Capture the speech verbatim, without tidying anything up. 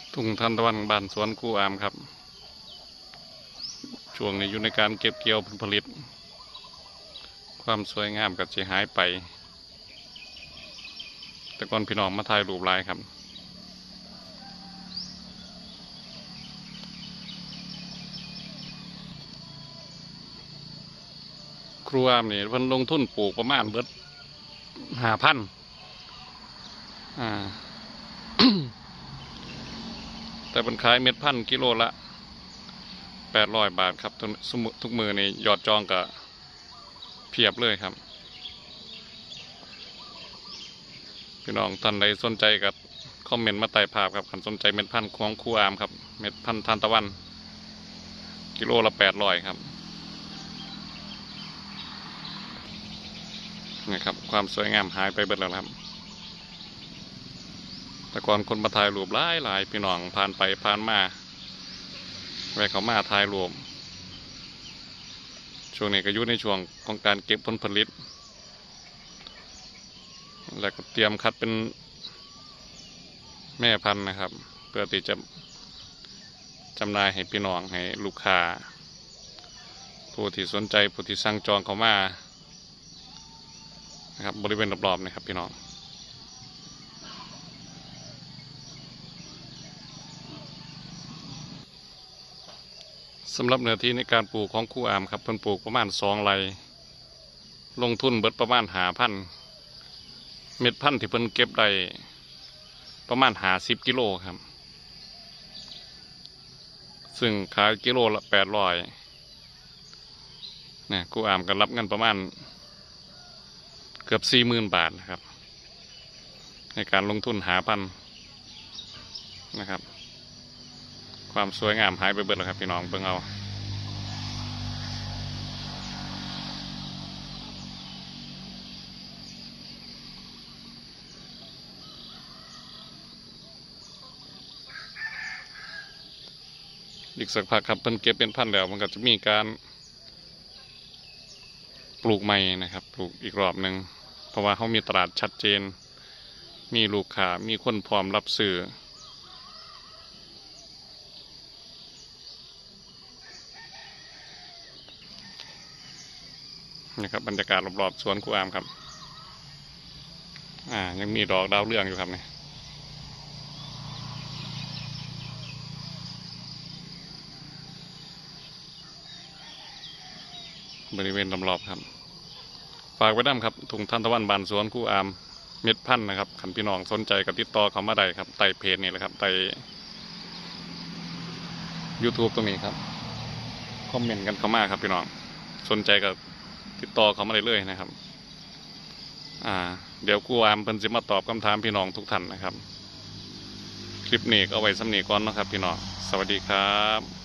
ทุ่งทานตะวันบ้านสวนครูอามครับช่วงนี้อยู่ในการเก็บเกี่ยวผลผลิตความสวยงามก็จะหายไปแต่ก่อนพี่น้องมาถ่ายรูปลายครับครูอามนี่เพิ่นลงทุนปลูกประมาณเบิดห้าพันอ่า แต่เป็นขายเม็ดพันกิโลละแปดร้อยบาทครับทุกทุกมือนี่ยอดจองก็เพียบเลยครับพี่น้องท่านใดสนใจกับคอมเมนต์มาใต้ภาพครับท่านสนใจเม็ดพันธุ์ของครูอามครับเม็ดพันธุ์ทานตะวันกิโลละแปดร้อยครับนี่ครับความสวยงามหายไปเบิดแล้วครับแต่ก่อนคนมาถ่ายรูปหลายหลายพี่น้องผ่านไปผ่านมาแวะเขามาถ่ายรูปช่วงนี้ก็อยู่ในช่วงของการเก็บผลผลิตแล้วก็เตรียมคัดเป็นแม่พันธุ์นะครับเพื่อที่จะจำหน่ายให้พี่น้องให้ลูกค้าผู้ที่สนใจผู้ที่สั่งจองเขามานะครับบริเวณรอบๆนะครับพี่น้องสำหรับเนื้อที่ในการปลูกของครูอามครับเพิ่นปลูกประมาณสองไร่ลงทุนเบิดประมาณหาพันเม็ดพันธุ์ที่เพิ่นเก็บได้ประมาณหาสิบกิโลครับซึ่งขายกิโลละแปดร้อยเนี่ยครูอามก็รับเงินประมาณเกือบสี่หมื่นบาทนะครับในการลงทุนหาพันธุ์นะครับความสวยงามหายไปเบิดแล้วครับพี่น้องเบิ่งเอาอีกสักพักครับเพิ่นเก็บเป็นพันธุ์แล้วมันก็จะมีการปลูกใหม่นะครับปลูกอีกรอบหนึ่งเพราะว่าเขามีตลาดชัดเจนมีลูกค้ามีคนพร้อมรับซื้อนะครับบรรยากาศรอบๆสวนครูอามครับอ่ายังมีดอกดาวเรืองอยู่ครับเนี่ยบริเวณรอบๆครับฝากไว้ด้ครับถุงทานตะวันบานสวนครูอามเม็ดพันธุ์นะครับขันพี่น้องสนใจกับติดต่อเขามาได้ครับใต้เพจนี่แหละครับใต้ ยูทูบ ตรงนี้ครับคอมเมนต์กันเข้ามาครับพี่น้องสนใจกับติดต่อเขามาได้เลยนะครับอ่าเดี๋ยวครูอามเพิ่นสิมาตอบคำถามพี่น้องทุกท่านนะครับคลิปนี้ก็เอาไว้สำนีก่อนนะครับพี่น้องสวัสดีครับ